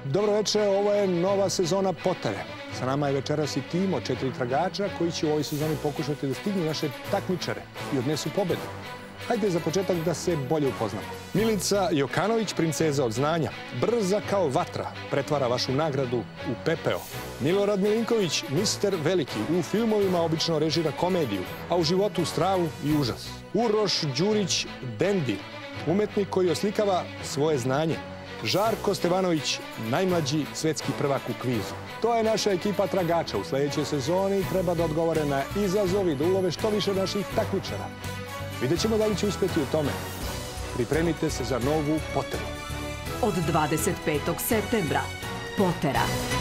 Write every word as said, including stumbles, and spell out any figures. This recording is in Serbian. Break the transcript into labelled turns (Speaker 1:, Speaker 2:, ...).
Speaker 1: Dobro večer, ovo je nova sezona Potere. Sa nama je večeras i tim od četiri tragača koji će u ovoj sezoni pokušati da stignu naše takmičare i odnesu pobedu. Hajde za početak da se bolje upoznamo. Milica Jokanović, princeza od znanja, brza kao vatra, pretvara vašu nagradu u pepeo. Milorad Milinković, mister Veliki, u filmovima obično režira komediju, a u životu stravu i užas. Uroš Đurić, dendi, umetnik koji oslikava svoje znanje. Žarko Stevanović, najmlađi svetski prvak u kvizu. To je naša ekipa tragača. U sljedećoj sezoni treba da odgovore na izazov i da ulove što više naših takmičara. Vidjet ćemo da li će uspjeti u tome. Pripremite se za novu Poteru.
Speaker 2: Od dvadeset petog septembra. Potera.